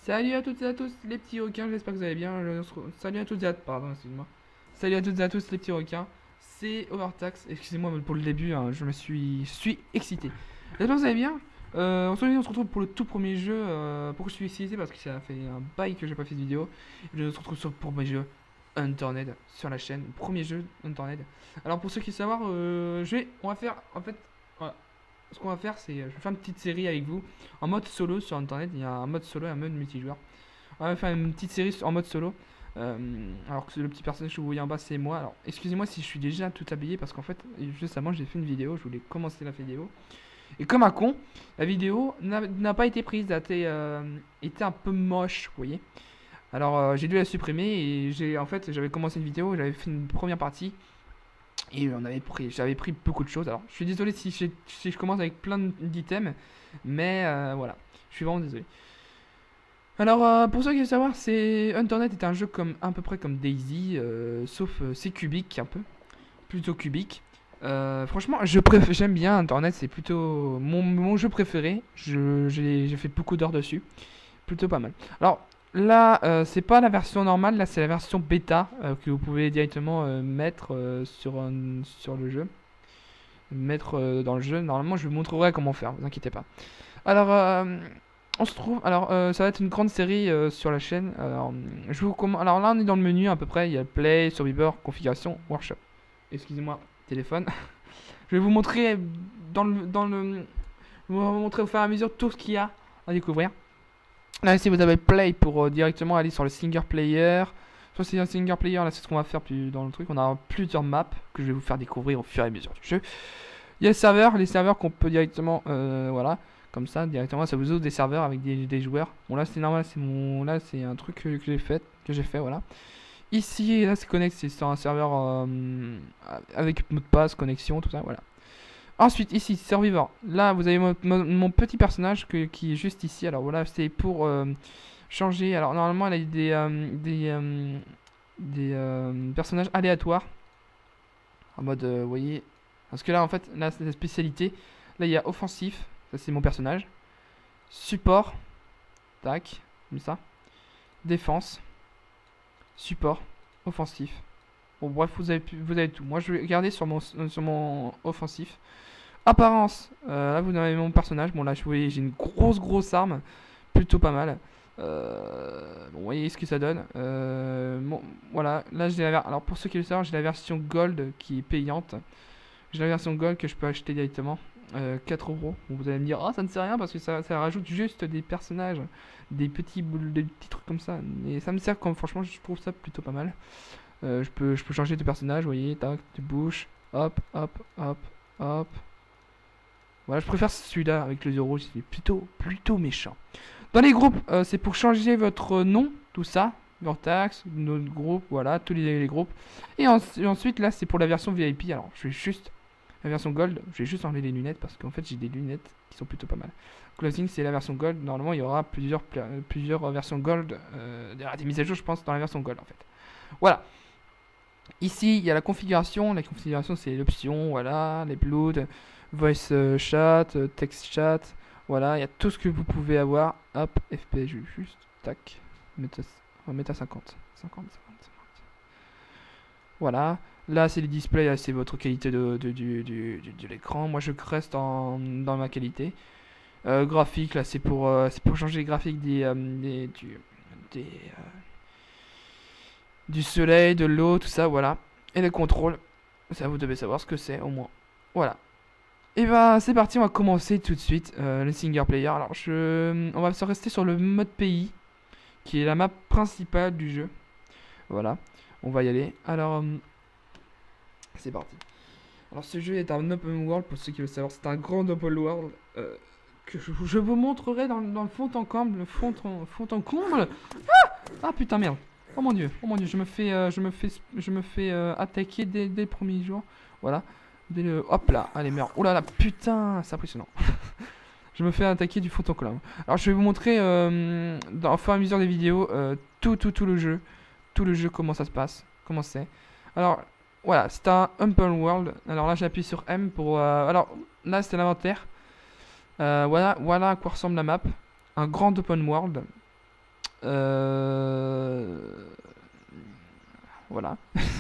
Salut à toutes et à tous les petits requins, j'espère que vous allez bien. Salut à toutes et à pardon, excuse-moi. Salut à toutes et à tous les petits requins. C'est Overtax. Excusez-moi pour le début, hein, je suis excité. J'espère que vous allez bien. On se retrouve pour le tout premier jeu. Pourquoi je suis excité? Parce que ça fait un bail que j'ai pas fait de vidéo. Je se retrouve pour mes jeux Unturned sur la chaîne. Premier jeu Unturned. Alors pour ceux qui savent savoir, on va faire en fait. Voilà. Ce qu'on va faire, c'est je vais faire une petite série avec vous en mode solo sur internet. Il y a un mode solo et un mode multijoueur. On va faire une petite série en mode solo. Alors que le petit personnage que vous voyez en bas, c'est moi. Alors excusez-moi si je suis déjà tout habillé parce qu'en fait, juste avant, j'ai fait une vidéo. Je voulais commencer la vidéo. Et comme un con, la vidéo n'a pas été prise. Elle était un peu moche, vous voyez. Alors j'ai dû la supprimer et j'avais commencé une vidéo. J'avais fait une première partie. Et j'avais pris beaucoup de choses. Alors, je suis désolé si je commence avec plein d'items, mais voilà, je suis vraiment désolé. Alors, pour ceux qui veulent savoir, Unturned est un jeu à peu près comme Daisy, sauf c'est cubique un peu, plutôt cubique. Franchement, j'aime bien Unturned, c'est plutôt mon jeu préféré. J'ai fait beaucoup d'heures dessus, plutôt pas mal. Alors, là, c'est pas la version normale, là c'est la version bêta que vous pouvez directement mettre sur le jeu. Mettre dans le jeu. Normalement, je vous montrerai comment faire, vous inquiétez pas. Alors, on se trouve. Alors, ça va être une grande série sur la chaîne. Alors là, on est dans le menu à peu près. Il y a Play, Survivor, Configuration, Workshop. Excusez-moi, téléphone. Je vais vous montrer je vais vous montrer au fur et à mesure tout ce qu'il y a à découvrir. Là ici vous avez Play pour directement aller sur le single player. Soit c'est un single player, là c'est ce qu'on va faire plus dans le truc. On a plusieurs maps que je vais vous faire découvrir au fur et à mesure du jeu. Il y a les serveurs qu'on peut directement, voilà, comme ça, directement, ça vous ouvre des serveurs avec des joueurs. Bon là c'est normal, là c'est un truc que j'ai fait, voilà. Ici, là c'est connect, c'est sur un serveur avec mot de passe, connexion, tout ça, voilà. Ensuite, ici, Survivor. Là, vous avez mon petit personnage qui est juste ici. Alors voilà, c'est pour changer. Alors normalement, elle a des personnages aléatoires. En mode, vous voyez. Parce que là, en fait, là, c'est la spécialité. Là, il y a offensif. Ça, c'est mon personnage. Support. Tac. Comme ça. Défense. Support. Offensif. Bon, bref, vous avez tout. Moi, je vais garder sur mon offensif. Apparence, là vous avez mon personnage. Bon, là, vous voyez, j'ai une grosse arme. Plutôt pas mal. Bon, vous voyez ce que ça donne. Bon, voilà, là, alors, pour ceux qui le savent, j'ai la version Gold qui est payante. J'ai la version Gold que je peux acheter directement. 4 euros. Bon, vous allez me dire, ah, ça ne sert à rien parce que ça rajoute juste des personnages, des petits trucs comme ça. Mais ça me sert comme, franchement, je trouve ça plutôt pas mal. Je peux changer de personnage, vous voyez, tac, de bouche, hop. Voilà, je préfère celui-là avec les yeux rouges, il est plutôt méchant. Dans les groupes, c'est pour changer votre nom, tout ça, Vortex, notre groupe, voilà, tous les groupes. Et ensuite, là, c'est pour la version VIP. Alors, je vais juste, la version Gold, je vais juste enlever les lunettes parce qu'en fait, j'ai des lunettes qui sont plutôt pas mal. Closing, c'est la version Gold. Normalement, il y aura plusieurs versions Gold. Il y aura des mises à jour, je pense, dans la version Gold, en fait. Voilà. Ici, il y a la configuration. La configuration, c'est l'option, voilà, les blood, voice chat, text chat. Voilà, il y a tout ce que vous pouvez avoir. Hop, FPS, je vais juste, tac, on va mettre à 50. Voilà. Là, c'est les displays, là, c'est votre qualité de l'écran. Moi, je reste dans ma qualité. Graphique, là, c'est pour changer les graphiques du soleil, de l'eau, tout ça, voilà. Et le contrôle, ça vous devez savoir ce que c'est au moins. Voilà. Et bah c'est parti, on va commencer tout de suite le single player. Alors on va se rester sur le mode pays, qui est la map principale du jeu. Voilà, on va y aller. Alors c'est parti. Alors ce jeu est un open world, pour ceux qui veulent savoir, c'est un grand open world que je vous montrerai dans le fond en comble. Le fond en comble. Ah putain merde. Oh mon dieu, je me fais attaquer dès le premier jour. Voilà. Hop là, allez merde. Oh là là, putain, c'est impressionnant. Je me fais attaquer du fond en comble. Alors je vais vous montrer au fur et à mesure des vidéos tout le jeu. Tout le jeu, comment ça se passe, comment c'est. Alors voilà, c'est un open world. Alors là j'appuie sur M pour... alors là c'est l'inventaire. Voilà à quoi ressemble la map. Un grand open world. Voilà.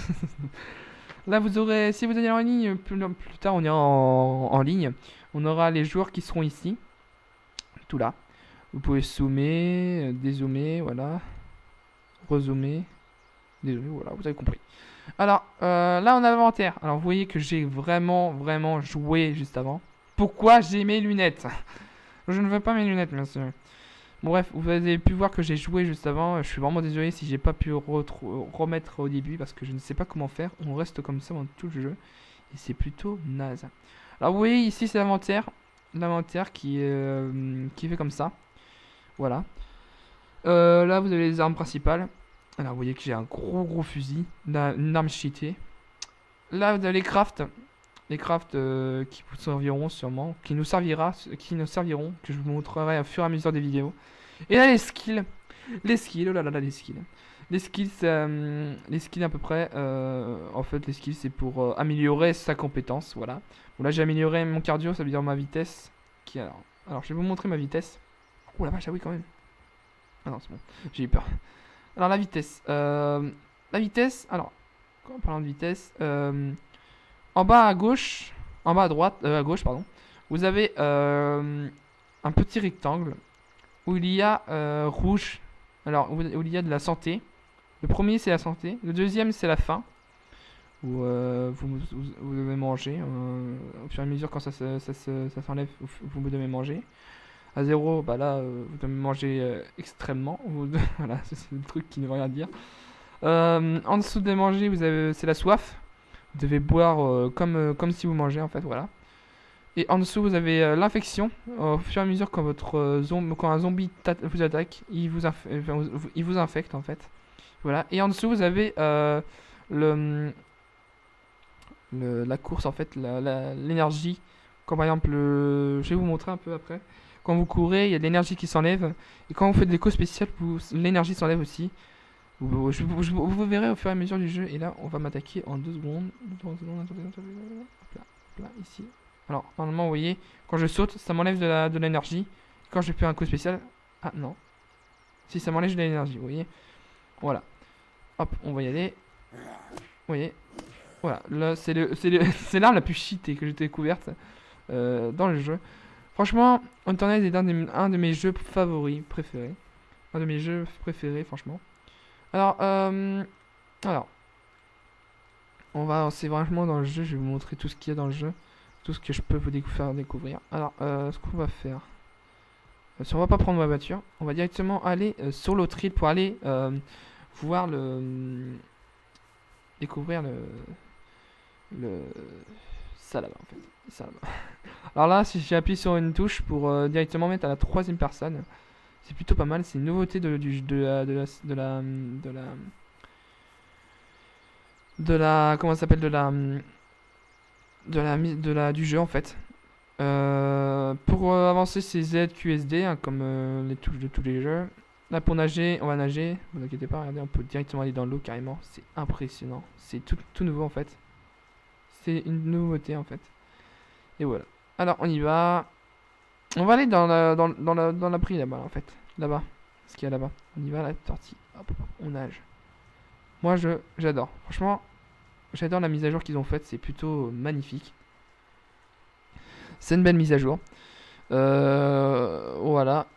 Là, vous aurez, si vous allez en ligne, plus tard, on ira en ligne. On aura les joueurs qui seront ici. Tout là. Vous pouvez zoomer, dézoomer, voilà. Rezoomer. Désolé, voilà, vous avez compris. Alors, là, on a l'inventaire. Alors, vous voyez que j'ai vraiment joué juste avant. Pourquoi j'ai mes lunettes? Je ne veux pas mes lunettes, bien sûr. Bon, bref, vous avez pu voir que j'ai joué juste avant. Je suis vraiment désolé si j'ai pas pu remettre au début parce que je ne sais pas comment faire. On reste comme ça dans tout le jeu. Et c'est plutôt naze. Alors, vous voyez, ici, c'est l'inventaire. L'inventaire qui fait comme ça. Voilà. Là, vous avez les armes principales. Alors, vous voyez que j'ai un gros fusil. Une arme cheatée. Là, vous avez les crafts. Les crafts qui vous serviront sûrement. Qui nous serviront. Que je vous montrerai au fur et à mesure des vidéos. Et là, les skills. Les skills, oh là là, les skills. Les skills, à peu près. En fait, les skills, c'est pour améliorer sa compétence. Voilà. Bon, là, j'ai amélioré mon cardio, ça veut dire ma vitesse. Alors, je vais vous montrer ma vitesse. Oh la vache, ah oui, quand même. Ah non, c'est bon. J'ai eu peur. Alors, la vitesse. Alors, en parlant de vitesse, en bas à gauche, en bas à droite, à gauche, pardon, vous avez un petit rectangle où il y a rouge. Alors, où il y a de la santé. Le premier, c'est la santé. Le deuxième, c'est la faim. Où vous devez manger. Au fur et à mesure, quand ça s'enlève, vous devez manger. À 0, bah là, vous devez manger extrêmement. Voilà, c'est le truc qui ne veut rien dire. En dessous de manger, c'est la soif. Vous devez boire comme si vous mangez, en fait, voilà. Et en dessous, vous avez l'infection. Au fur et à mesure, quand un zombie vous attaque, il vous infecte, en fait. Voilà. Et en dessous, vous avez la course, en fait, l'énergie. Comme par exemple, je vais vous montrer un peu après. Quand vous courez, il y a de l'énergie qui s'enlève. Et quand vous faites des coups spéciales, l'énergie s'enlève aussi. Vous verrez au fur et à mesure du jeu. Et là, on va m'attaquer en 2 secondes. Hop là, ici. Alors, normalement, vous voyez, quand je saute, ça m'enlève de l'énergie. Quand je fais un coup spécial... Ah, non. Si, ça m'enlève de l'énergie, vous voyez. Voilà. Hop, on va y aller. Vous voyez. Voilà, là, c'est l'arme la plus cheatée que j'ai découverte dans le jeu. Franchement, Internet est un de mes jeux favoris, préférés. Un de mes jeux préférés, franchement. Alors, on va avancer vraiment dans le jeu. Je vais vous montrer tout ce qu'il y a dans le jeu. Tout ce que je peux vous faire découvrir. Alors, ce qu'on va faire. Si on va pas prendre ma voiture, on va directement aller sur l'autre île pour aller voir découvrir ça là-bas, en fait. Ça là-bas. Alors là, si j'appuie sur une touche pour directement mettre à la 3e personne, c'est plutôt pas mal. C'est une nouveauté de la comment ça s'appelle, du jeu, en fait. Pour avancer, c'est Z, QSD, hein, comme les touches de tous les jeux. Là, pour nager, on va nager. Ne vous inquiétez pas, regardez, on peut directement aller dans l'eau carrément. C'est impressionnant. C'est tout nouveau, en fait. C'est une nouveauté, en fait. Et voilà. Alors, on y va. On va aller dans la prix là-bas, en fait. Là-bas. Ce qu'il y a là-bas. On y va, la sortie. Hop, on nage. Moi, j'adore. Franchement, j'adore la mise à jour qu'ils ont faite. C'est plutôt magnifique. C'est une belle mise à jour. Voilà.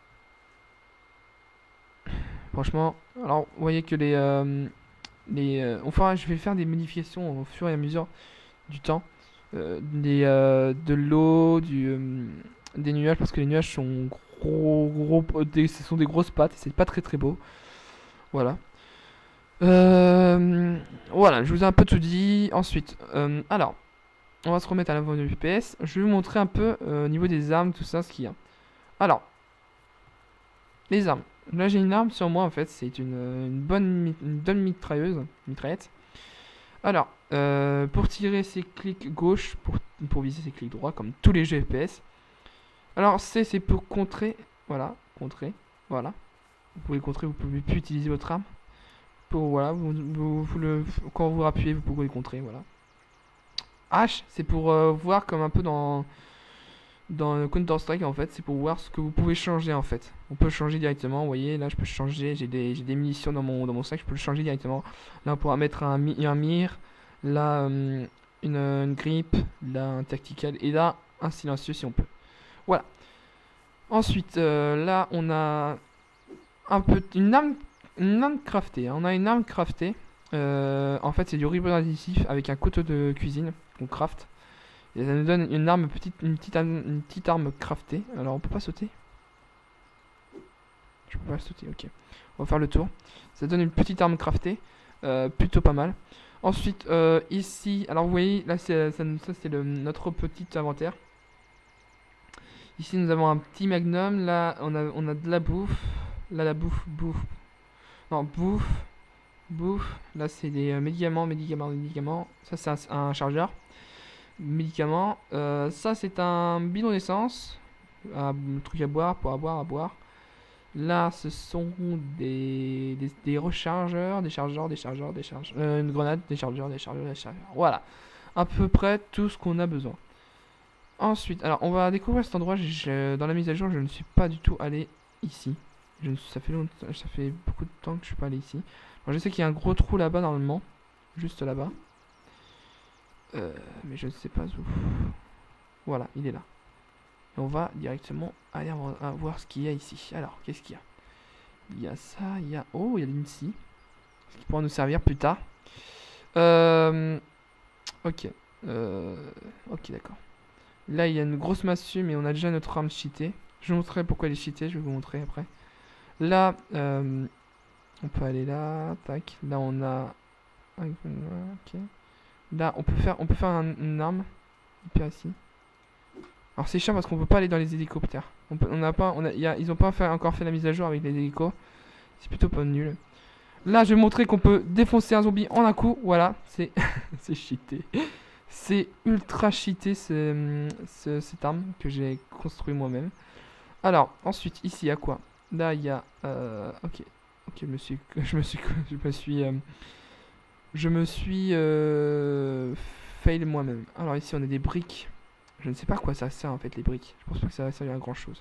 Franchement, alors, vous voyez que enfin, je vais faire des modifications au fur et à mesure du temps. De l'eau, des nuages, parce que les nuages sont ce sont des grosses pattes et c'est pas très beau. Voilà. Voilà, je vous ai un peu tout dit. Ensuite, alors, on va se remettre à l'avant du FPS. Je vais vous montrer un peu au niveau des armes, tout ça, ce qu'il y a. Alors, les armes. Là, j'ai une arme sur moi, en fait. C'est une bonne mitraillette. Alors, pour tirer, c'est clic gauche. Pour viser, c'est clic droit, comme tous les jeux FPS. Alors, c'est pour contrer. Voilà, contrer. Voilà. Vous pouvez contrer, vous pouvez plus utiliser votre arme. Voilà, quand vous appuyez, vous pouvez contrer, voilà. H, c'est pour voir comme un peu dans dans Counter-Strike en fait, c'est pour voir ce que vous pouvez changer en fait. On peut changer directement, vous voyez, là je peux changer, j'ai des munitions dans mon sac, je peux le changer directement. Là on pourra mettre un mire, là une grippe, là un tactical, et là un silencieux si on peut. Voilà. Ensuite, là on a un peu une arme craftée. On a une arme craftée. En fait, c'est du ruban additif avec un couteau de cuisine qu'on craft. Et ça nous donne une arme une petite arme craftée. Alors on peut pas sauter. Je peux pas sauter, ok. On va faire le tour. Ça donne une petite arme craftée. Plutôt pas mal. Ensuite, ici, alors vous voyez, là ça c'est notre petit inventaire. Ici nous avons un petit magnum. Là on a de la bouffe. Là la bouffe. Non, bouffe. Là c'est des médicaments. Ça c'est un chargeur. Médicaments. Ça c'est un bidon d'essence. Un truc à boire, pour à boire. Là ce sont des rechargeurs, des chargeurs. Une grenade, des chargeurs. Voilà. À peu près tout ce qu'on a besoin. Ensuite, alors on va découvrir cet endroit. Dans la mise à jour, je ne suis pas du tout allé ici. Ça fait beaucoup de temps que je suis pas allé ici. Alors, je sais qu'il y a un gros trou là-bas normalement, juste là-bas. Mais je ne sais pas où. Voilà, il est là. Et on va directement aller voir ce qu'il y a ici. Alors, qu'est-ce qu'il y a? Il y a ça, il y a... Oh, il y a une scie. Ce qui pourra nous servir plus tard. Ok. Ok, d'accord. Là, il y a une grosse massue, mais on a déjà notre arme cheatée. Je vous montrerai pourquoi elle est cheatée, je vais vous montrer après. Là, on peut aller là, tac. Là, on a... Ok. Là, on peut faire une arme. Hyper ici. Alors, c'est chiant parce qu'on peut pas aller dans les hélicoptères. Ils ont pas encore fait la mise à jour avec les hélicos. C'est plutôt pas nul. Là, je vais montrer qu'on peut défoncer un zombie en un coup. Voilà, c'est c'est cheaté. C'est ultra cheaté cette arme que j'ai construit moi-même. Alors, ensuite, ici, il y a quoi? Là, il y a... ok, je me suis fail moi-même. Alors ici, on a des briques. Je ne sais pas à quoi ça sert en fait, les briques. Je pense pas que ça va servir à grand chose.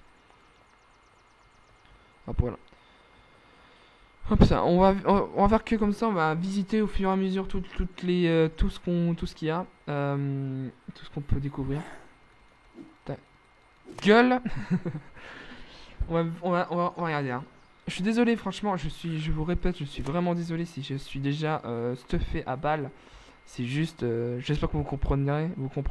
Hop, voilà. Hop, ça, on va faire que comme ça, on va visiter au fur et à mesure tout ce qu'il y a. Tout ce qu'on peut découvrir. Gueule. on va regarder. Hein. Je suis désolé, franchement, je vous répète, je suis vraiment désolé si je suis déjà stuffé à balle. C'est juste, j'espère que vous comprendrez,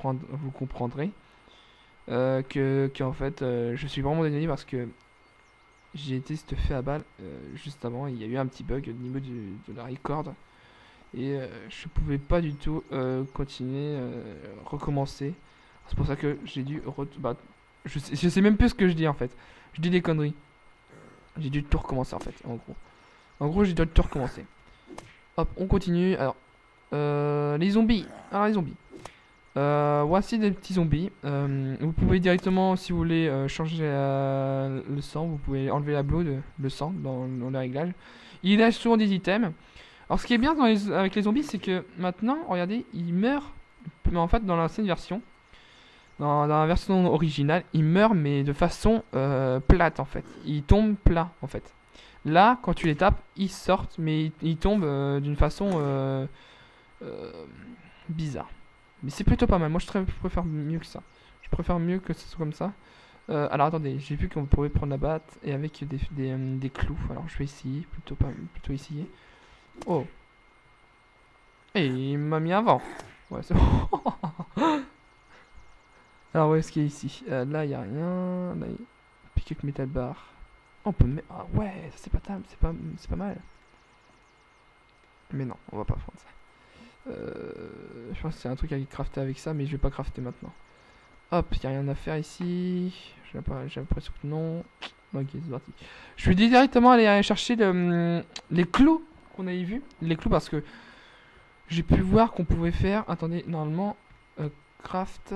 que en fait, je suis vraiment désolé parce que j'ai été stuffé à balle juste avant. Il y a eu un petit bug au niveau de la record et je pouvais pas du tout continuer, recommencer. C'est pour ça que j'ai dû, je sais même plus ce que je dis en fait. Je dis des conneries. J'ai dû tout recommencer en fait, en gros. En gros, j'ai dû tout recommencer. Hop, on continue. Alors, les zombies. Alors, les zombies. Voici des petits zombies. Vous pouvez directement, si vous voulez, changer le sang. Vous pouvez enlever la blood, le sang, dans les réglages. Il lâche souvent des items. Alors, ce qui est bien avec les zombies, c'est que maintenant, regardez, ils meurent. Mais en fait, dans l'ancienne version, dans la version originale, il meurt mais de façon plate en fait. Il tombe plat en fait. Là, quand tu les tapes, ils sortent mais ils tombent d'une façon bizarre. Mais c'est plutôt pas mal. Moi, je préfère mieux que ça. Je préfère mieux que ce soit comme ça. Alors attendez, j'ai vu qu'on pouvait prendre la batte et avec des clous. Alors je vais essayer, plutôt essayer. Oh. Et il m'a mis avant. Ouais, c'est bon. Alors, où est-ce qu'il y a ici? Là, il n'y a rien. Là, pick up metal bar. On peut mettre. Ah ouais, c'est pas mal. Mais non, on va pas prendre ça. Je pense que c'est un truc à crafter avec ça, mais je vais pas crafter maintenant. Hop, il n'y a rien à faire ici. J'ai l'impression que non. Ok, c'est parti. Je vais directement aller chercher les clous qu'on avait vus. Les clous parce que j'ai pu voir qu'on pouvait faire. Attendez, normalement. Craft.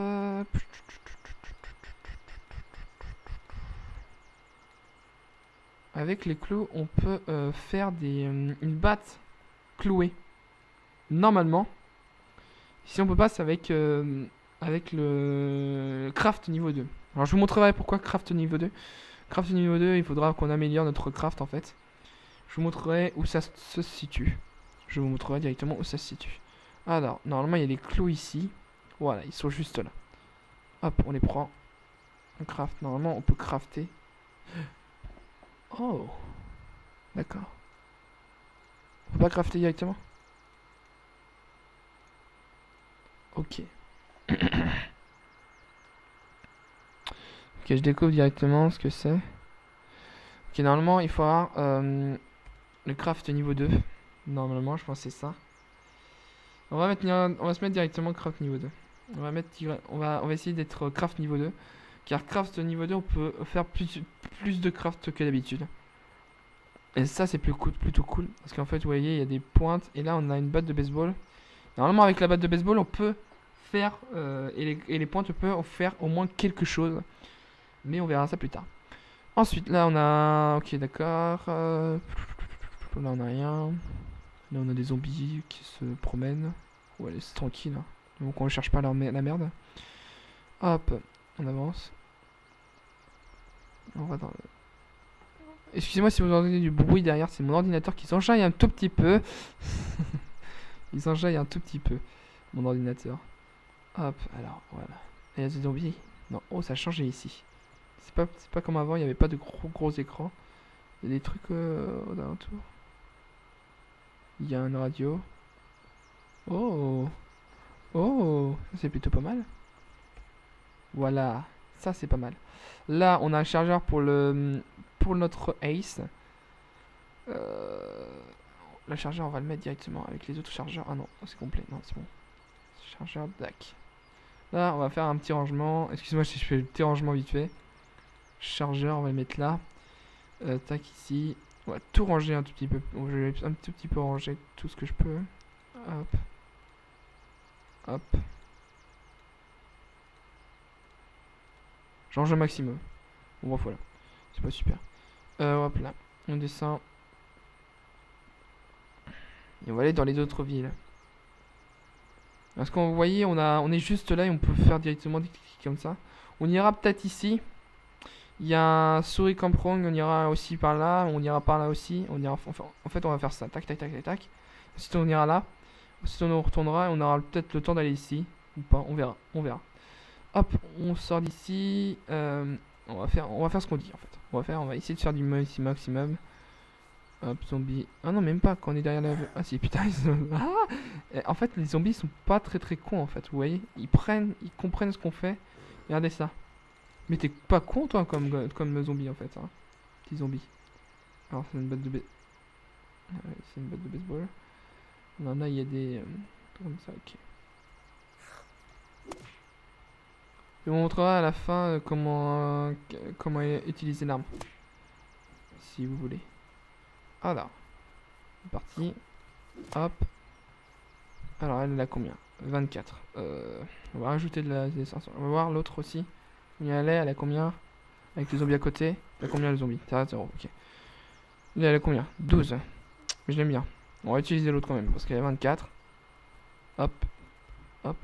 Avec les clous, on peut faire une batte clouée. Normalement. Si on peut pas, c'est avec le craft niveau 2. Alors je vous montrerai pourquoi craft niveau 2. Craft niveau 2, il faudra qu'on améliore notre craft en fait. Je vous montrerai où ça se situe. Je vous montrerai directement où ça se situe. Alors, normalement il y a des clous ici. Voilà, ils sont juste là. Hop, on les prend. On craft. Normalement on peut crafter. Oh. D'accord. On peut pas crafter directement? Ok. Ok, je découvre directement ce que c'est. Ok, normalement, il faut avoir le craft niveau 2. Normalement, je pense que c'est ça. On va se mettre directement craft niveau 2. On va essayer d'être craft niveau 2. Car craft niveau 2, on peut faire plus de craft que d'habitude. Et ça, c'est plutôt cool. Parce qu'en fait, vous voyez, il y a des pointes. Et là, on a une batte de baseball. Normalement, avec la batte de baseball, on peut faire... et les pointes peuvent faire au moins quelque chose. Mais on verra ça plus tard. Ensuite, là, on a... Ok, d'accord. Là, on a rien. Là, on a des zombies qui se promènent. Ouais, c'est tranquille. Hein. Donc, on ne cherche pas la merde. Hop, on avance. On va dans... Excusez-moi si vous entendez du bruit derrière, c'est mon ordinateur qui s'enjaille un tout petit peu. Il s'enjaille un tout petit peu, mon ordinateur. Hop, alors, voilà. Il y a des zombies. Non, oh, ça a changé ici. C'est pas comme avant, il n'y avait pas de gros écrans. Il y a des trucs alentour. Il y a une radio. Oh, oh, c'est plutôt pas mal. Voilà, ça c'est pas mal. Là, on a un chargeur pour notre Ace. Le chargeur, on va le mettre directement avec les autres chargeurs. Ah non, c'est complet. Non, c'est bon. Chargeur DAC. Là, on va faire un petit rangement. Excuse-moi si je fais le petit rangement vite fait. Chargeur, on va le mettre là. Tac, ici. On va tout ranger un tout petit peu. Je vais un tout petit peu ranger tout ce que je peux. Hop. Hop. J'en range un maximum. Bon, voilà. C'est pas super. Hop là. On descend. Et on va aller dans les autres villes. Parce qu'on voyez, on est juste là et on peut faire directement des clics comme ça. On ira peut-être ici. Il y a un souris camprong, on ira aussi par là. On ira par là aussi. On ira, enfin, en fait, on va faire ça. Tac, tac, tac, tac, tac. Ensuite, on ira là. Ensuite, on retournera et on aura peut-être le temps d'aller ici. Ou pas, on verra. On verra. Hop, on sort d'ici. On va faire ce qu'on dit en fait. On va essayer de faire du maximum. Hop, zombie. Ah non, même pas quand on est derrière la... Ah si, putain, ils sont... Ah en fait, les zombies sont pas très cons en fait, vous voyez. Ils comprennent ce qu'on fait. Regardez ça. Mais t'es pas con toi comme zombie en fait, hein. Petit zombie. Alors c'est une batte de c'est une batte de baseball. Non, là il y a des... comme ça, ok. Je vous montrerai à la fin comment utiliser l'arme. Si vous voulez. Alors, c'est parti. Hop. Alors, elle a combien? 24. On va rajouter de l'essence. On va voir l'autre aussi. Elle a combien? Avec les zombies à côté. Elle a combien les zombies? C'est à 0, ok. Elle a combien? 12. Mais je l'aime bien. On va utiliser l'autre quand même, parce qu'elle a 24. Hop. Hop.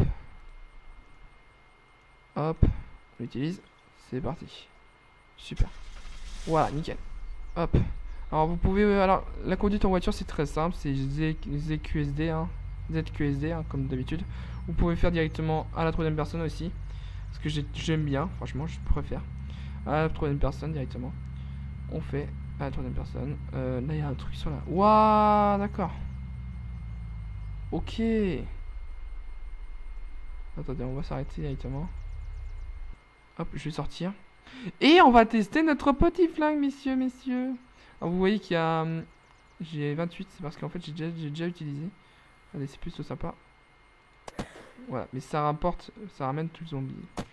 Hop. On l'utilise. C'est parti. Super. Voilà, nickel. Hop. Alors vous pouvez... alors la conduite en voiture c'est très simple, c'est ZQSD, hein, ZQSD hein, comme d'habitude. Vous pouvez faire directement à la troisième personne aussi, parce que j'aime bien, franchement je préfère. À la troisième personne directement. On fait à la troisième personne. Là il y a un truc sur là. Waouh, d'accord. Ok. Attendez, on va s'arrêter directement. Hop, je vais sortir. Et on va tester notre petit flingue, messieurs. Alors vous voyez qu'il y a... j'ai 28, c'est parce qu'en fait j'ai déjà utilisé. Allez, c'est plutôt sympa. Voilà, mais ça ramène tout le zombie.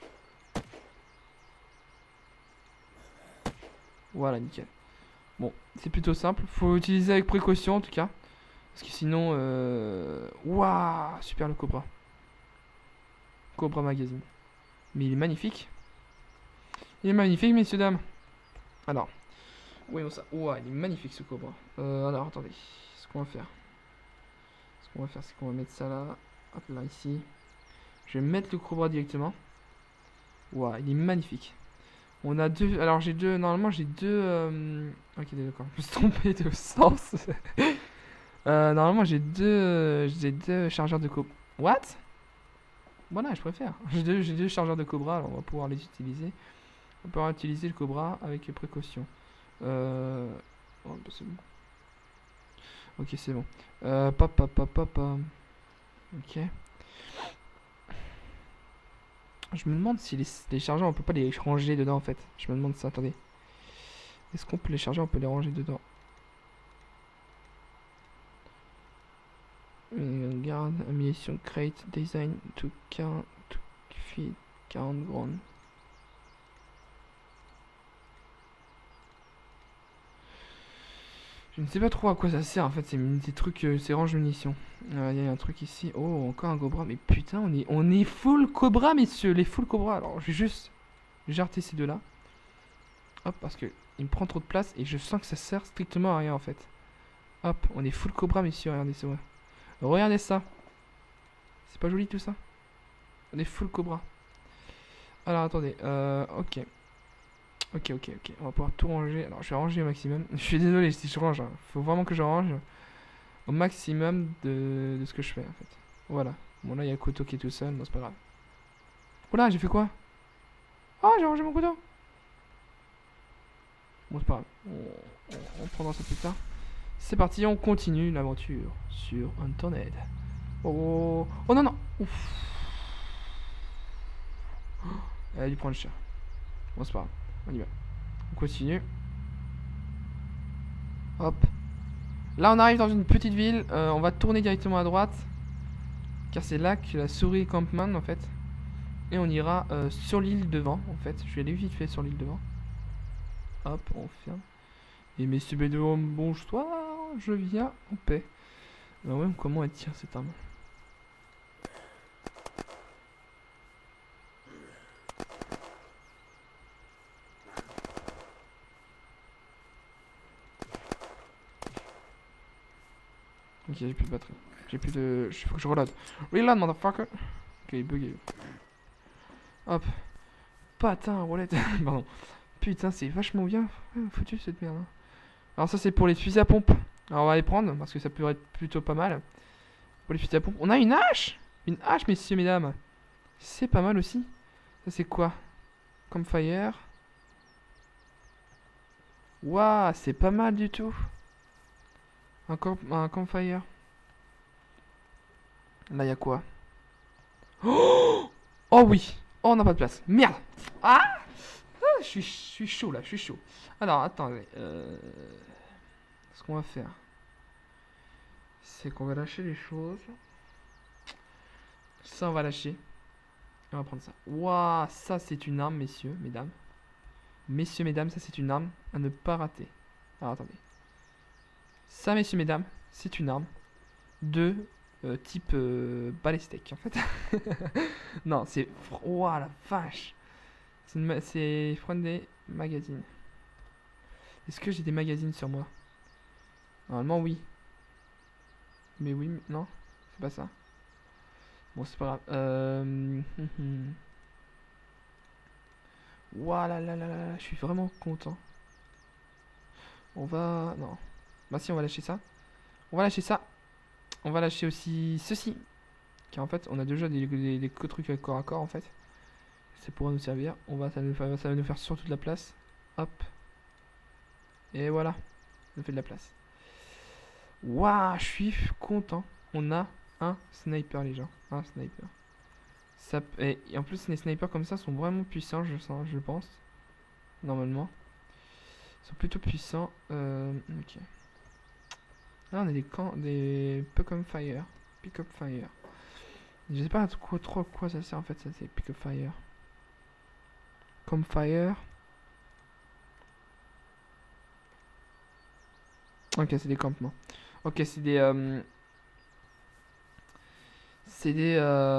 Voilà, nickel. Bon, c'est plutôt simple. Faut utiliser avec précaution en tout cas. Parce que sinon... Waouh, super le Cobra. Cobra Magazine. Mais il est magnifique. Il est magnifique, messieurs, dames. Alors... voyons ça. Ouah, il est magnifique ce Cobra. Alors, attendez. Ce qu'on va faire. C'est qu'on va mettre ça là. Hop là, ici. Je vais mettre le Cobra directement. Ouah, il est magnifique. On a deux. Alors j'ai deux. Normalement j'ai deux. Ok d'accord. Je me suis trompé de sens. Normalement j'ai deux chargeurs de cobra. What? Voilà, je préfère. J'ai deux chargeurs de cobra. Alors on va pouvoir les utiliser. On va pouvoir utiliser le cobra avec précaution. Oh, bah, c'est bon. Ok c'est bon. Ok. Je me demande si les chargeurs on peut pas les ranger dedans en fait. Je me demande ça, attendez. Est-ce qu'on peut les charger, on peut les ranger dedans? Garde, ammunition, crate, design, tout fit, 40 grandes. Je ne sais pas trop à quoi ça sert en fait, c'est des trucs, c'est range munitions. Il y a un truc ici. Oh, encore un cobra, mais putain, on est full cobra, messieurs, les full cobra. Alors, je vais juste jarter ces deux-là. Hop, parce que il me prend trop de place et je sens que ça sert strictement à rien en fait. Hop, on est full cobra, messieurs, regardez ça. Regardez ça. C'est pas joli tout ça? On est full cobra. Alors, attendez, ok. Ok, on va pouvoir tout ranger. Alors, je vais ranger au maximum. Je suis désolé si je range, hein. Faut vraiment que je range au maximum de ce que je fais en fait. Voilà. Bon, là, il y a le couteau qui est tout seul. Bon, c'est pas grave. Oula, j'ai fait quoi? Oh, j'ai rangé mon couteau. Bon, c'est pas grave. On prendra ça plus tard. C'est parti, on continue l'aventure sur Untorned. Oh, oh non, non. Ouf. Elle a dû prendre cher. Bon, c'est pas grave. On y va. On continue. Hop. Là, on arrive dans une petite ville. On va tourner directement à droite. Car c'est là que la souris Campman, en fait. Et on ira sur l'île devant, en fait. Je vais aller vite fait sur l'île devant. Hop, on ferme. Et messieurs Bédouin, bonsoir. Je viens en paix. Alors ouais, comment elle tire cette arme? Ok, j'ai plus de batterie. J'ai plus de... Faut que je reload. Reload, motherfucker. Ok, bugué. Hop. Putain, roulette. Pardon. Putain, c'est vachement bien foutu cette merde. Hein. Alors ça, c'est pour les fusils à pompe. Alors on va les prendre, parce que ça peut être plutôt pas mal. Pour les fusils à pompe. On a une hache! Une hache, messieurs, mesdames. C'est pas mal aussi. Ça, c'est quoi? Campfire. Waouh, c'est pas mal du tout. Un campfire. Là, il y a quoi? Oh, oh oui. Oh, on n'a pas de place. Merde. Ah, je suis chaud là, je suis chaud. Alors, attendez. Ce qu'on va faire, c'est qu'on va lâcher les choses. Ça, on va lâcher. On va prendre ça. Waouh, ça, c'est une arme, messieurs, mesdames. Messieurs, mesdames, ça, c'est une arme à ne pas rater. Alors, attendez. Ça, messieurs, mesdames, c'est une arme de type balistique, en fait. Non, c'est... Waouh, la vache. C'est prendre des magazines. Est-ce que j'ai des magazines sur moi? Normalement, oui. Mais oui, non, c'est pas ça. Bon, c'est pas grave. Waouh là là là là, je suis vraiment content. On va... Non. Bah si, on va lâcher ça. On va lâcher ça. On va lâcher aussi ceci. Car en fait, on a déjà des trucs avec corps à corps, en fait. Ça pourra nous servir. Ça va nous faire sur toute la place. Hop. Et voilà. Ça nous fait de la place. Waouh, je suis content. On a un sniper, les gens. Un sniper. Ça, et en plus, les snipers comme ça sont vraiment puissants, je pense. Normalement. Ils sont plutôt puissants. Ok. Là, on a des Pick-up Fire. Pick-up Fire. Je sais pas trop à quoi ça sert en fait, ça c'est Pick-up Fire. Campfire. Ok, c'est des campements. Ok, c'est des... C'est des...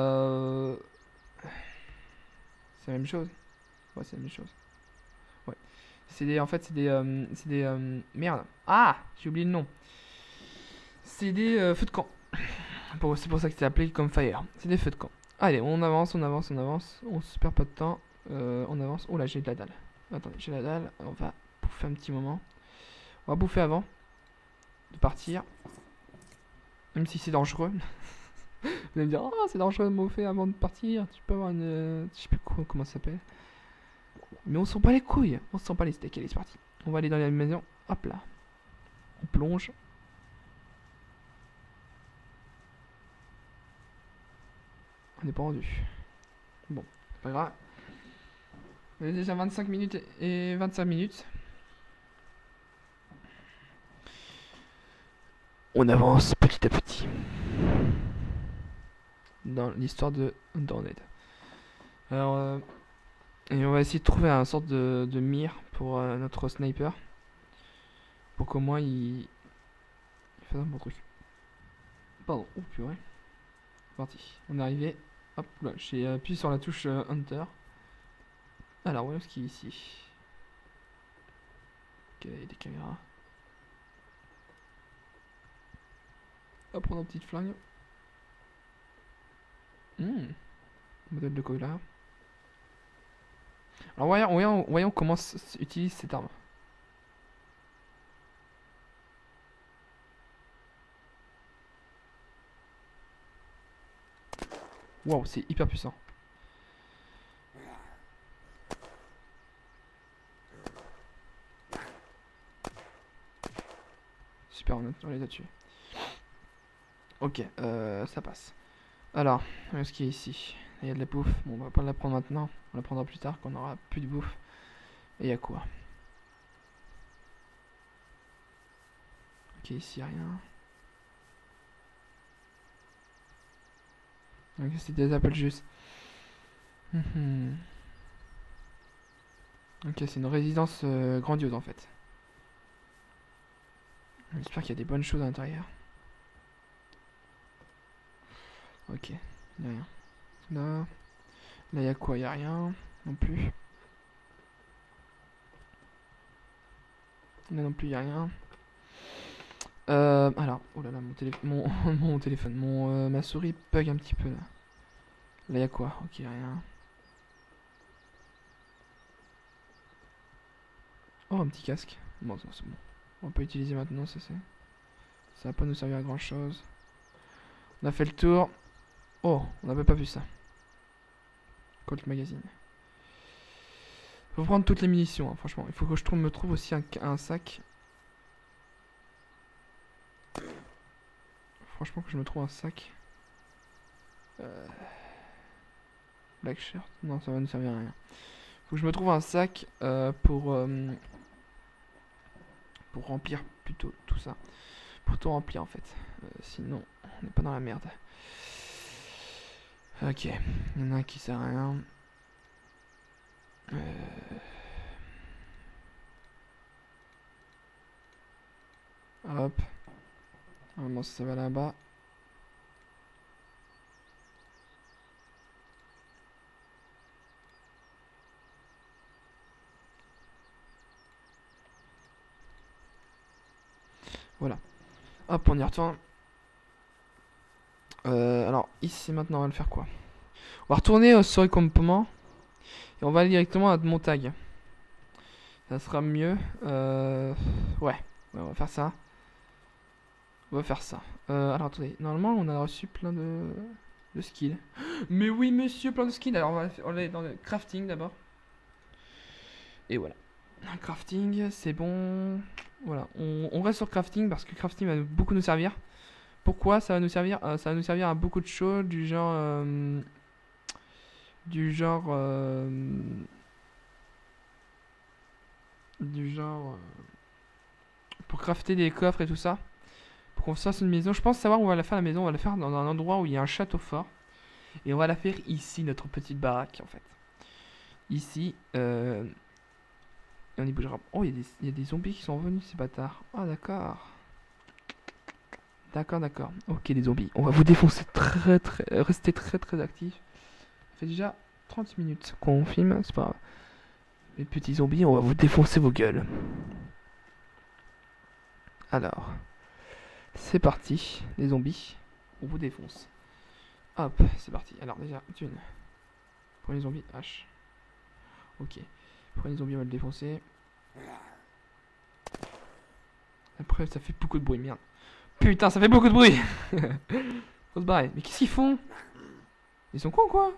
C'est la même chose. Ouais, c'est la même chose. Ouais. C'est des... En fait, c'est des... C'est des... Merde. Ah, j'ai oublié le nom. C'est des feux de camp. C'est pour ça que c'est appelé Campfire. C'est des feux de camp. Allez, on avance, on avance, on avance. On se perd pas de temps. On avance. Oh là, j'ai de la dalle. Attendez, j'ai la dalle. On va bouffer un petit moment. On va bouffer avant de partir. Même si c'est dangereux. Vous allez me dire, oh, c'est dangereux de bouffer avant de partir. Tu peux avoir une. Je sais plus comment ça s'appelle. Mais on sent pas les couilles. On sent pas les steaks. Allez, c'est parti. On va aller dans la maison. Hop là. On plonge. On n'est pas rendu. Bon, c'est pas grave. On est déjà 25 minutes et 25 minutes. On avance petit à petit dans l'histoire de Dawned. Alors, et on va essayer de trouver un sorte de mire pour notre sniper. Pour qu'au moins il fasse un bon truc. Pardon, oh purée. C'est parti, on est arrivé. Hop là, j'ai appuyé sur la touche Hunter. Alors, où est-ce qu'il est ici? Ok, il y a des caméras. On va prendre une petite flingue. Modèle de Koala. Alors voyons comment utilise cette arme. Waouh, c'est hyper puissant. Super, on les a tués. Ok, ça passe. Alors, ce qu'il y a ici? Il y a de la bouffe. Bon, on va pas la prendre maintenant. On la prendra plus tard quand on aura plus de bouffe. Et il y a quoi? Ok, ici, rien. Ok, c'est des appels juste. Ok, c'est une résidence grandiose en fait. J'espère qu'il y a des bonnes choses à l'intérieur. Ok, il n'y a rien. Là, il y a quoi? Il n'y a rien non plus. Là non plus, il n'y a rien. Alors, oh là là, mon téléphone, ma souris bug un petit peu là. Là, il y a quoi? Ok, rien. Oh, un petit casque. Bon, c'est bon. On va pas utiliser maintenant, ça va pas nous servir à grand chose. On a fait le tour. Oh, on n'avait pas vu ça. Colt Magazine. Faut prendre toutes les munitions, hein, franchement. Il faut que me trouve aussi un sac. Franchement, que je me trouve un sac. Black shirt. Non, ça va ne servir à rien. Faut que je me trouve un sac pour remplir plutôt tout ça. Pour tout remplir en fait. Sinon, on n'est pas dans la merde. Ok. Il y en a un qui sert à rien. Hop. Normalement ça va là-bas. Voilà. Hop, on y retourne. Alors, ici maintenant, on va le faire quoi? On va retourner sur le campement. Et on va aller directement à Montag. Ça sera mieux. Ouais, on va faire ça. On va faire ça. Alors, attendez. Normalement, on a reçu plein de skills. Mais oui, monsieur, plein de skills. Alors, on va aller dans le crafting d'abord. Et voilà. Crafting, c'est bon. Voilà, on reste sur crafting parce que crafting va beaucoup nous servir. Pourquoi ça va nous servir? Ça va nous servir à beaucoup de choses du genre pour crafter des coffres et tout ça. Pour qu'on fasse une maison. Je pense savoir où on va la faire la maison. On va la faire dans un endroit où il y a un château fort. Et on va la faire ici, notre petite baraque en fait. Ici. Et on y bougera. Oh, il y a des zombies qui sont revenus, ces bâtards. Ah, d'accord. D'accord. Ok, les zombies. On va vous défoncer restez très actifs. Ça fait déjà 30 minutes qu'on filme, c'est pas grave. Les petits zombies, on va vous défoncer vos gueules. Alors, c'est parti, les zombies. On vous défonce. Hop, c'est parti. Alors, déjà, une. Premier zombie, H. Ok. Après les zombies on va le défoncer. Après ça fait beaucoup de bruit, merde. Putain ça fait beaucoup de bruit. Faut se barrer. Mais qu'est-ce qu'ils font? Ils sont cons quoi?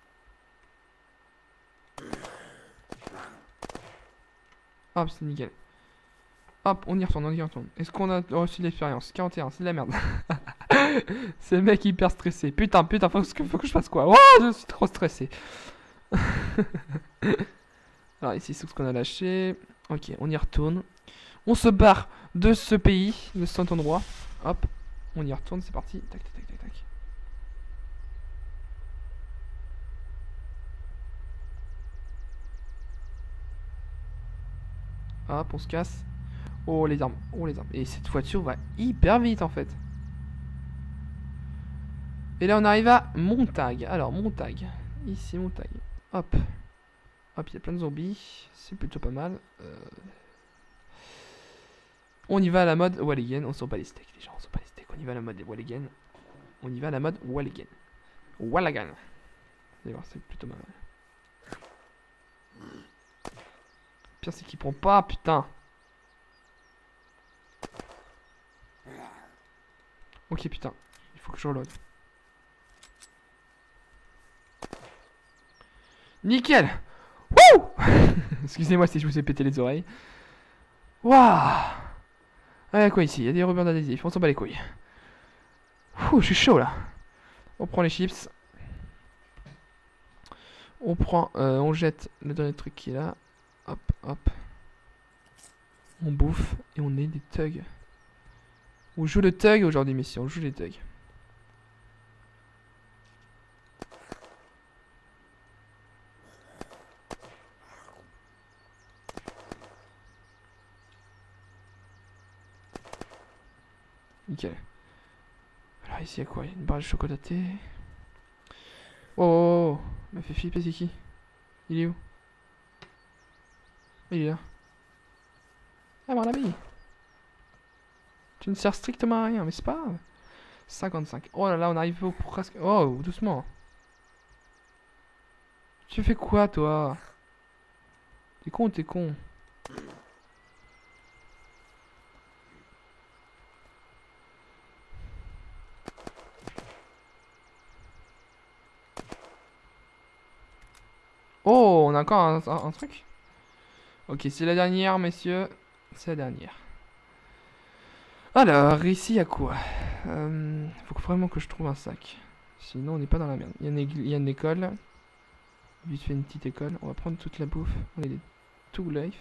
Hop c'est nickel. Hop on y retourne, on y retourne. Est-ce qu'on a reçu de l'expérience? 41 c'est de la merde. C'est le mec hyper stressé. Putain faut que je fasse quoi? Oh je suis trop stressé. Alors ici c'est ce qu'on a lâché. Ok on y retourne. On se barre de ce pays, de cet endroit. Hop, on y retourne, c'est parti. Tac, tac, tac, tac, tac. Hop, on se casse. Oh les armes, oh les armes. Et cette voiture va hyper vite en fait. Et là on arrive à Montag. Alors Montag, ici Montag. Hop, hop, il y a plein de zombies. C'est plutôt pas mal. On y va à la mode Walligan. On sent pas les steaks, les gens, on sent pas les steaks. On y va à la mode Walligan. On y va à la mode Walligan. Wallagan. D'ailleurs, c'est plutôt mal. Le pire, c'est qu'il prend pas, putain. Ok, putain. Il faut que je reload. Nickel. Wouh. Excusez-moi si je vous ai pété les oreilles. Waouh. Quoi ici? Il y a des rubans d'adhésif, on s'en bat les couilles. Ouh, je suis chaud là. On prend les chips. On prend, on jette le dernier truc qui est là. Hop, hop. On bouffe et on est des thugs. On joue le thug aujourd'hui, messieurs, on joue les thugs. Nickel. Alors ici il y a quoi? Il y a une barre de chocolatée. Oh, oh, oh. Il m'a fait flipper, c'est qui? Il est où? Il est là. Ah mon ami. Tu ne sers strictement à rien, mais c'est pas grave. 55. Oh là là, on arrive au presque... Oh, doucement. Tu fais quoi, toi? T'es con, t'es con. Oh, on a encore un truc. Ok, c'est la dernière, messieurs. C'est la dernière. Alors, ici, il y a quoi? Faut vraiment que je trouve un sac. Sinon, on n'est pas dans la merde. Il y a une école. Vite fait une petite école. On va prendre toute la bouffe. On est des tout life.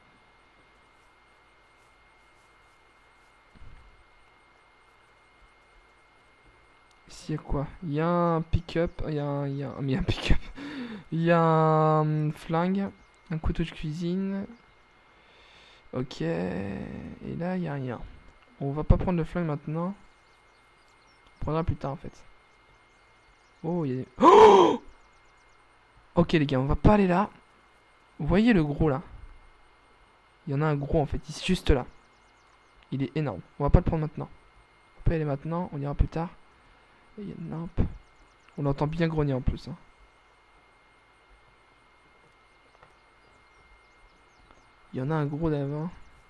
Ici, il y a quoi? Il y a un pick-up. Il y a un pick-up. Il y a un flingue. Un couteau de cuisine. Ok. Et là, il n'y a rien. On va pas prendre le flingue maintenant. On prendra plus tard en fait. Oh, il y a des... Oh, ok les gars, on va pas aller là. Vous voyez le gros là? Il y en a un gros en fait, il est juste là. Il est énorme. On va pas le prendre maintenant. On peut y aller maintenant, on ira plus tard. Il y a une lampe. On l'entend bien grogner en plus. Hein. Il y en a un gros d'avant.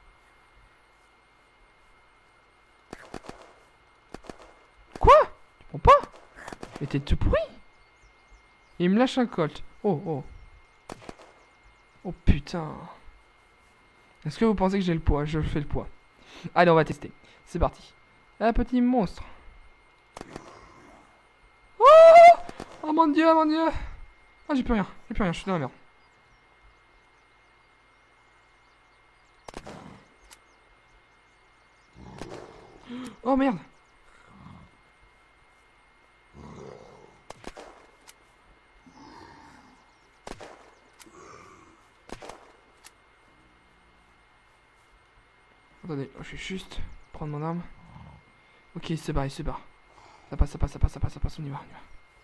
Quoi? Tu prends pas? Mais t'es tout pourri? Il me lâche un colt. Oh, oh. Oh putain. Est-ce que vous pensez que j'ai le poids? Je fais le poids. Allez, on va tester. C'est parti. Un petit monstre. Oh, oh mon dieu, mon dieu. Ah, j'ai plus rien. J'ai plus rien, je suis dans la merde. Oh merde. Attendez, je vais juste prendre mon arme. Ok, il se barre, il se barre. Ça passe, ça passe, ça passe, ça passe, ça passe, on y va, on y va.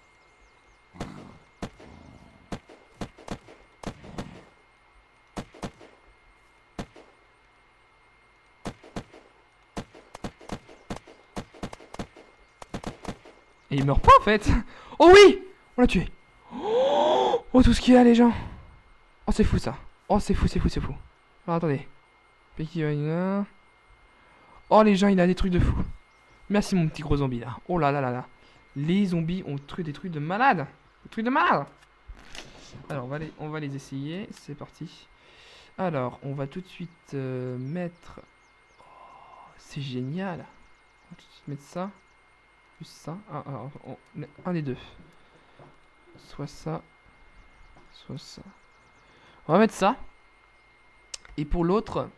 Et il meurt pas en fait. Oh oui, on l'a tué. Oh, tout ce qu'il y a les gens. Oh c'est fou ça. Oh, c'est fou, c'est fou, c'est fou. Alors, attendez. Peaky Blinders. Oh, les gens, il a des trucs de fou. Merci, mon petit gros zombie, là. Oh là là là là. Les zombies ont des trucs de malade. Des trucs de malade. Alors, on va les essayer. C'est parti. Alors, on va tout de suite mettre... Oh, c'est génial. On va tout de suite mettre ça. Plus ça. Un des deux. Soit ça. Soit ça. On va mettre ça. Et pour l'autre...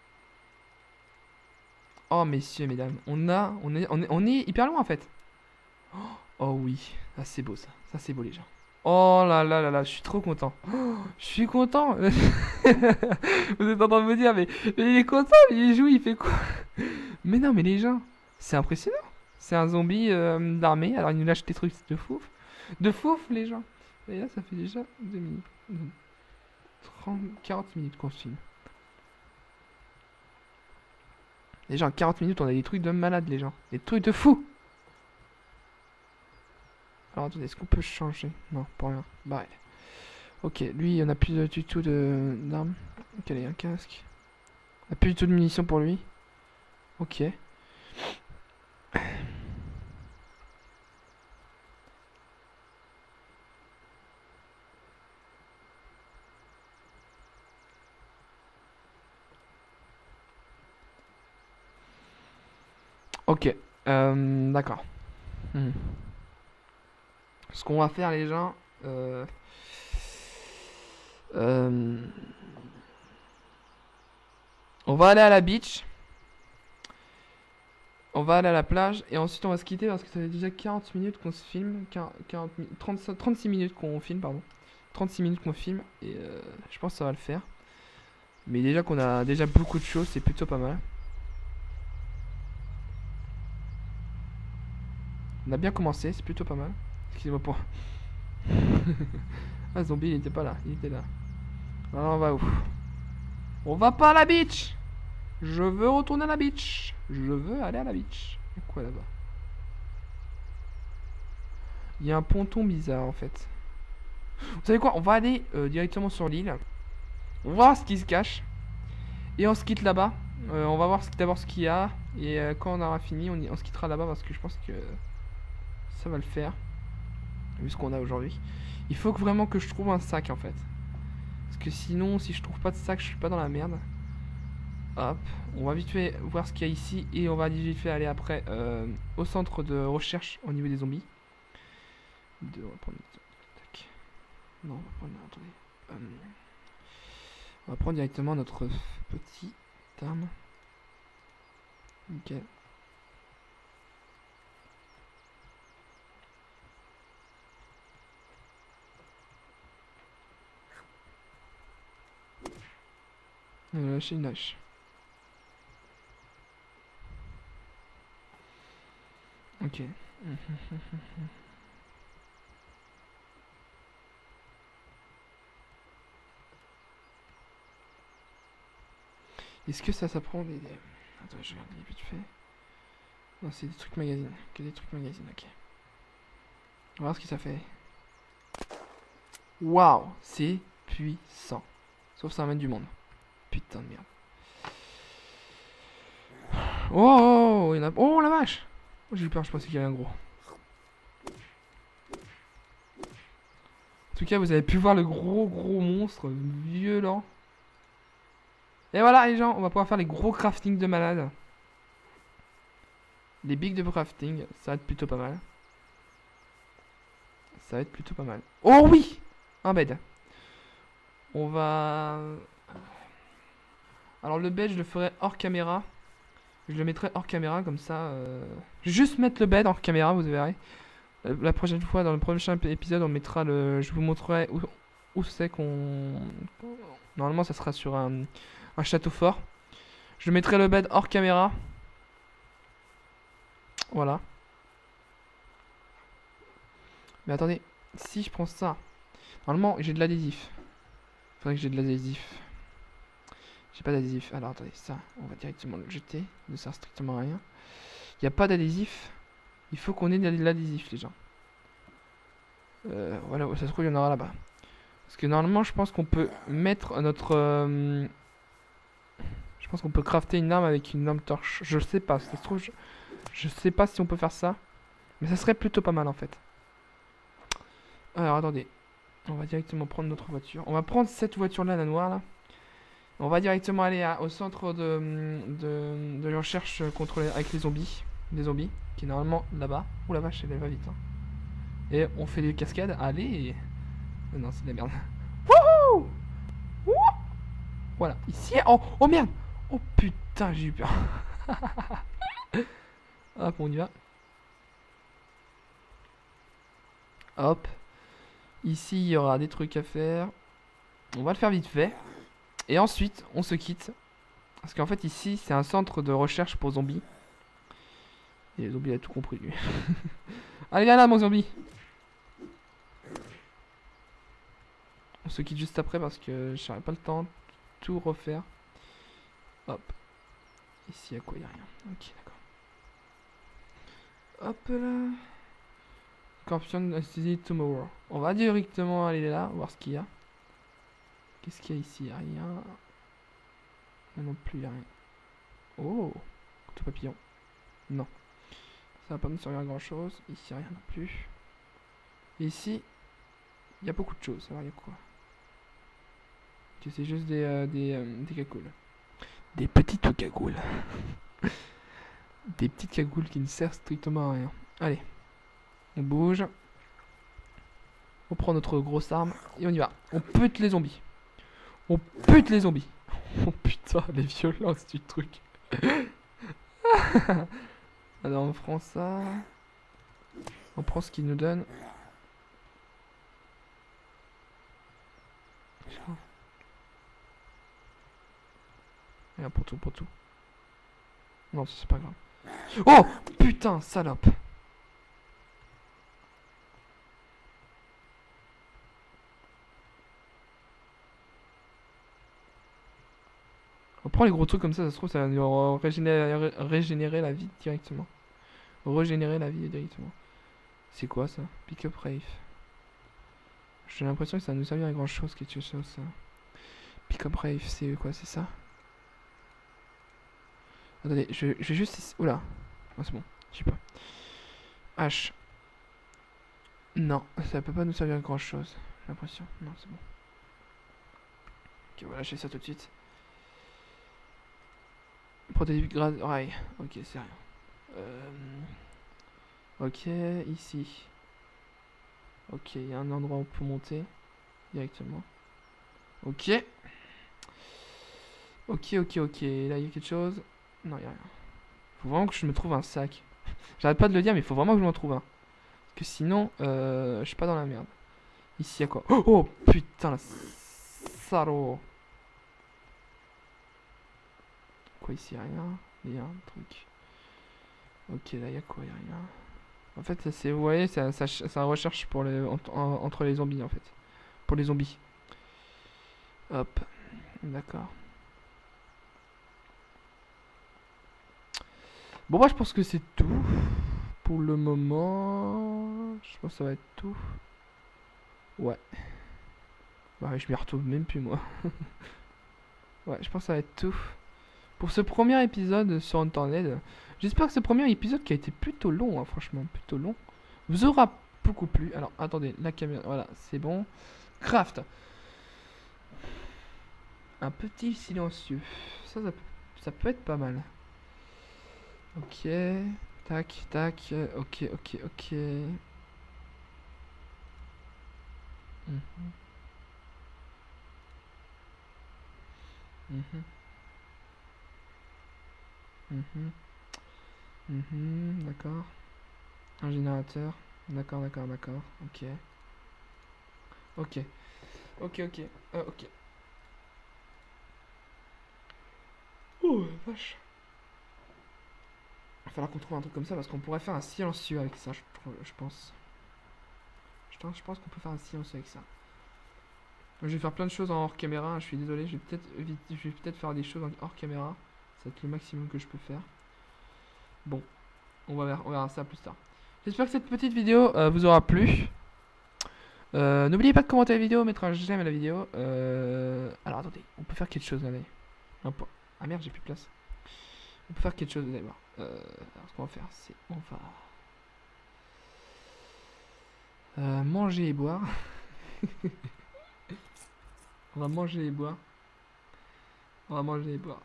Oh, messieurs, mesdames. On est hyper loin, en fait. Oh oui. Ah, c'est beau, ça. Ça, c'est beau, les gens. Oh là là là là, je suis trop content. Oh, je suis content. Vous êtes en train de me dire, mais il est content, mais il joue, il fait quoi? Mais non, mais les gens, c'est impressionnant. C'est un zombie d'armée, alors il nous lâche des trucs de fouf. De fouf, les gens. Et là, ça fait déjà 2 minutes. 40 minutes qu'on filme. Les gens, 40 minutes, on a des trucs de malade, les gens. Des trucs de fou. Alors attendez, est-ce qu'on peut changer? Non, pas rien. Bah ouais. Ok, lui, on a plus du tout d'armes. Ok, allez, un casque. On a plus du tout de munitions pour lui. Ok. Ok. D'accord. Ce qu'on va faire, les gens... on va aller à la beach. On va aller à la plage. Et ensuite, on va se quitter parce que ça fait déjà 40 minutes qu'on se filme. 36 minutes qu'on filme, pardon. 36 minutes qu'on filme. Et je pense que ça va le faire. Mais déjà qu'on a déjà beaucoup de choses, c'est plutôt pas mal. On a bien commencé, c'est plutôt pas mal. Excusez-moi pour... Ah, zombie, il était pas là, il était là. Alors on va où? On va pas à la beach. Je veux retourner à la beach. Je veux aller à la beach. Il y a quoi là-bas? Il y a un ponton bizarre en fait. Vous savez quoi? On va aller directement sur l'île. On va voir ce qui se cache. Et on se quitte là-bas. On va voir d'abord ce qu'il y a. Et quand on aura fini, on se quittera là-bas parce que je pense que ça va le faire. Vu ce qu'on a aujourd'hui. Il faut vraiment que je trouve un sac en fait. Parce que sinon, si je trouve pas de sac, je suis pas dans la merde. Hop, on va vite fait voir ce qu'il y a ici. Et on va vite fait aller après au centre de recherche au niveau des zombies. On va prendre... Tac. Non, on va prendre... Attendez. On va prendre directement notre petit arme. Nickel. Lâcher une hache. Ok. Est-ce que ça prend des... Attends, je regarde vite fait. Non, c'est des trucs magazines. Que des trucs magazines, ok. On va voir ce que ça fait. Waouh, c'est puissant. Sauf ça amène du monde. Putain de merde. Oh, il y en a... Oh la vache. J'ai eu peur, je pensais qu'il y avait un gros. En tout cas, vous avez pu voir le gros monstre violent. Et voilà les gens, on va pouvoir faire les gros crafting de malade. Les bigs de crafting, ça va être plutôt pas mal. Ça va être plutôt pas mal. Oh oui! Un bed. On va... Alors le bed, je le ferai hors caméra. Je le mettrai hors caméra comme ça. Je vais juste mettre le bed hors caméra, vous verrez. La prochaine fois, dans le prochain épisode, on mettra le... Je vous montrerai où c'est qu'on... Normalement, ça sera sur un château fort. Je mettrai le bed hors caméra. Voilà. Mais attendez, si je prends ça... Normalement, j'ai de l'adhésif. Faudrait que j'ai de l'adhésif. J'ai pas d'adhésif. Alors attendez, ça, on va directement le jeter. Ne sert strictement à rien. Il n'y a pas d'adhésif. Il faut qu'on ait de l'adhésif, les gens. Voilà, ça se trouve, il y en aura là-bas. Parce que normalement, je pense qu'on peut mettre notre... je pense qu'on peut crafter une arme avec une lampe torche. Je sais pas, ça se trouve, je sais pas si on peut faire ça. Mais ça serait plutôt pas mal en fait. Alors attendez. On va directement prendre notre voiture. On va prendre cette voiture-là, la noire là. On va directement aller au centre de recherche contre avec les zombies. Les zombies, qui est normalement là-bas. Ouh la vache, elle va vite. Hein. Et on fait des cascades. Allez. Non, c'est de la merde. Wouhou. Voilà, ici. Oh, oh merde. Oh putain, j'ai eu peur. Hop, on y va. Hop. Ici, il y aura des trucs à faire. On va le faire vite fait. Et ensuite, on se quitte. Parce qu'en fait, ici, c'est un centre de recherche pour zombies. Et les zombies, il a tout compris, lui. Allez, viens là, mon zombie. On se quitte juste après parce que j'aurai pas le temps de tout refaire. Hop. Ici, à quoi il n'y a rien. Ok, d'accord. Hop là. Campion City Tomorrow. On va directement aller là, voir ce qu'il y a. Qu'est-ce qu'il y a ici? Il n'y a rien. Là non plus, il n'y a rien. Oh, couteau papillon. Non. Ça va pas nous servir à grand chose. Ici, il n'y a rien non plus. Et ici, il y a beaucoup de choses. Alors, il y a quoi? Ok, c'est juste des cagoules. Des petites cagoules. Des petites cagoules qui ne servent strictement à rien. Allez. On bouge. On prend notre grosse arme. Et on y va. On pute les zombies. On pute les zombies. Oh putain, les violences du truc. Alors on prend ça. On prend ce qu'il nous donne. Et là, pour tout, pour tout. Non, c'est pas grave. Oh putain, salope. On prend les gros trucs comme ça se trouve, ça va nous régénérer la vie directement. Régénérer la vie directement. C'est quoi ça? Pick up Rafe. J'ai l'impression que ça va nous servir à grand chose, quelque chose ça. Pick up Rafe, c'est quoi? C'est ça? Attendez, je vais juste... Oula. Oh, c'est bon, je sais pas. H. Non, ça peut pas nous servir à grand chose. J'ai l'impression. Non, c'est bon. Ok, on va lâcher ça tout de suite. Prototype grade rail. Ok, c'est rien. Ok, ici. Ok, il y a un endroit où on peut monter directement. Ok. Ok, ok, ok. Là, il y a quelque chose. Non, il n'y a rien. Faut vraiment que je me trouve un sac. J'arrête pas de le dire, mais il faut vraiment que je m'en trouve un. Parce que sinon, je suis pas dans la merde. Ici, il y a quoi? Oh, oh putain, la salaud. Quoi, ici, y a rien. Il y a un truc. Ok, là, il y a quoi? Il y a rien. En fait, c'est, vous voyez, ça recherche pour les, entre les zombies, en fait. Pour les zombies. Hop. D'accord. Bon, moi, je pense que c'est tout. Pour le moment, je pense que ça va être tout. Ouais. Bah, je m'y retrouve même plus, moi. Ouais, je pense que ça va être tout. Pour ce premier épisode sur Internet. J'espère que ce premier épisode qui a été plutôt long, hein, franchement, plutôt long, vous aura beaucoup plu. Alors, attendez, la caméra, voilà, c'est bon. Craft. Un petit silencieux. Ça peut être pas mal. Ok. Tac, tac. Ok, ok, ok. Mhm. Mhm. Mhm. Mhm. D'accord. Un générateur. D'accord, d'accord, d'accord. Ok. Ok. Ok, ok. Ok. Oh, vache. Il va falloir qu'on trouve un truc comme ça parce qu'on pourrait faire un silencieux avec ça, je pense. Je pense qu'on peut faire un silencieux avec ça. Je vais faire plein de choses en hors caméra, je suis désolé, je vais peut-être faire des choses en hors caméra. Ça va être le maximum que je peux faire. Bon, on verra ça plus tard. J'espère que cette petite vidéo vous aura plu. N'oubliez pas de commenter la vidéo, mettre un j'aime à la vidéo. Alors attendez, on peut faire quelque chose, allez. Ah merde, j'ai plus de place. On peut faire quelque chose, vous allez voir. Alors ce qu'on va faire, c'est on va manger et boire. On va manger et boire. On va manger et boire.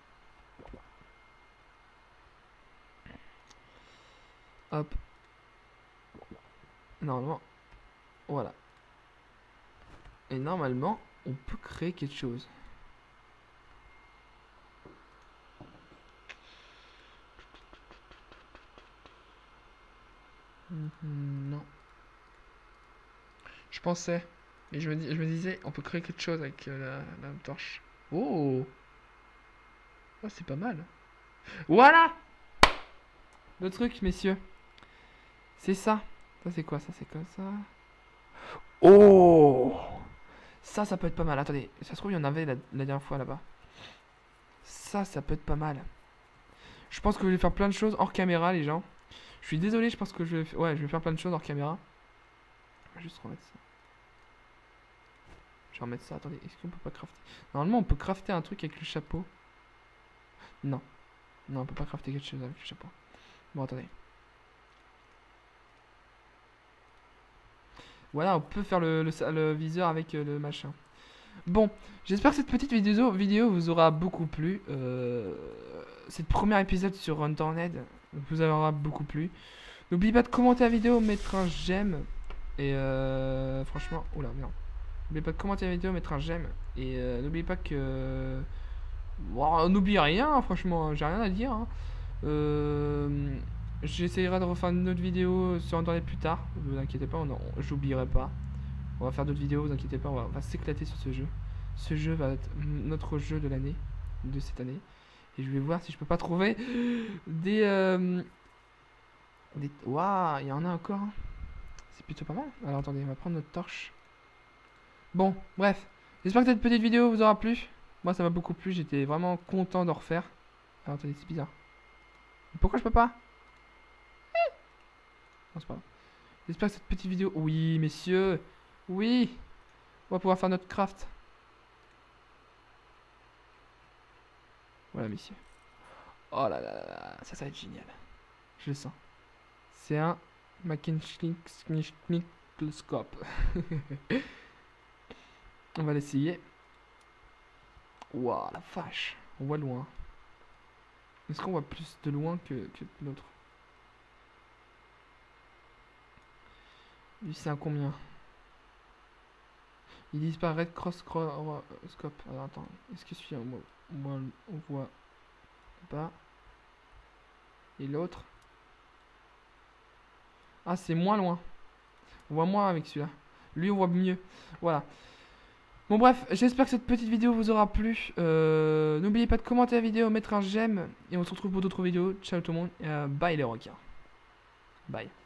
Hop. Normalement. Voilà. Et normalement, on peut créer quelque chose. Non. Je pensais. Et je me disais, on peut créer quelque chose avec la torche. Oh! Oh, c'est pas mal. Voilà! Le truc, messieurs. C'est ça. Ça, c'est quoi? Ça, c'est comme ça. Oh! Ça peut être pas mal. Attendez, ça se trouve, il y en avait la dernière fois là-bas. Ça peut être pas mal. Je pense que je vais faire plein de choses hors caméra, les gens. Je suis désolé, je pense que je vais... Ouais, je vais faire plein de choses hors caméra. Je vais juste remettre ça. Je vais remettre ça. Attendez, est-ce qu'on peut pas crafter? Normalement, on peut crafter un truc avec le chapeau. Non. Non, on peut pas crafter quelque chose avec le chapeau. Bon, attendez. Voilà, on peut faire le viseur avec le machin. Bon, j'espère que cette petite vidéo vous aura beaucoup plu. Cette premier épisode sur Internet vous aura beaucoup plu. N'oubliez pas de commenter la vidéo, mettre un j'aime. Et franchement, oula, merde. N'oubliez pas de commenter la vidéo, mettre un j'aime. Et n'oubliez pas que... Bon, n'oubliez rien, franchement, j'ai rien à dire. Hein. J'essaierai de refaire une autre vidéo sur Internet plus tard. Ne vous inquiétez pas, j'oublierai pas. On va faire d'autres vidéos, vous inquiétez pas, on va s'éclater sur ce jeu. Ce jeu va être notre jeu de l'année, de cette année. Et je vais voir si je peux pas trouver des... Waouh, il y en a encore. Hein. C'est plutôt pas mal. Alors attendez, on va prendre notre torche. Bon, bref. J'espère que cette petite vidéo vous aura plu. Moi, ça m'a beaucoup plu, j'étais vraiment content d'en refaire. Alors attendez, c'est bizarre. Pourquoi je peux pas? Non, c'est pas grave. J'espère que cette petite vidéo... Oui, messieurs. Oui. On va pouvoir faire notre craft. Voilà, messieurs. Oh là là là là. Ça va être génial. Je le sens. C'est un Macinchlingscope. On va l'essayer. Waouh, la vache. On voit loin. Est-ce qu'on voit plus de loin que l'autre? Lui, c'est un combien? Il disparaît cross-scope. Alors attends, est-ce que celui-là, on voit pas? Et l'autre? Ah, c'est moins loin. On voit moins avec celui-là. Lui, on voit mieux. Voilà. Bon, bref, j'espère que cette petite vidéo vous aura plu. N'oubliez pas de commenter la vidéo, mettre un j'aime. Et on se retrouve pour d'autres vidéos. Ciao tout le monde. Et bye les requins. Bye.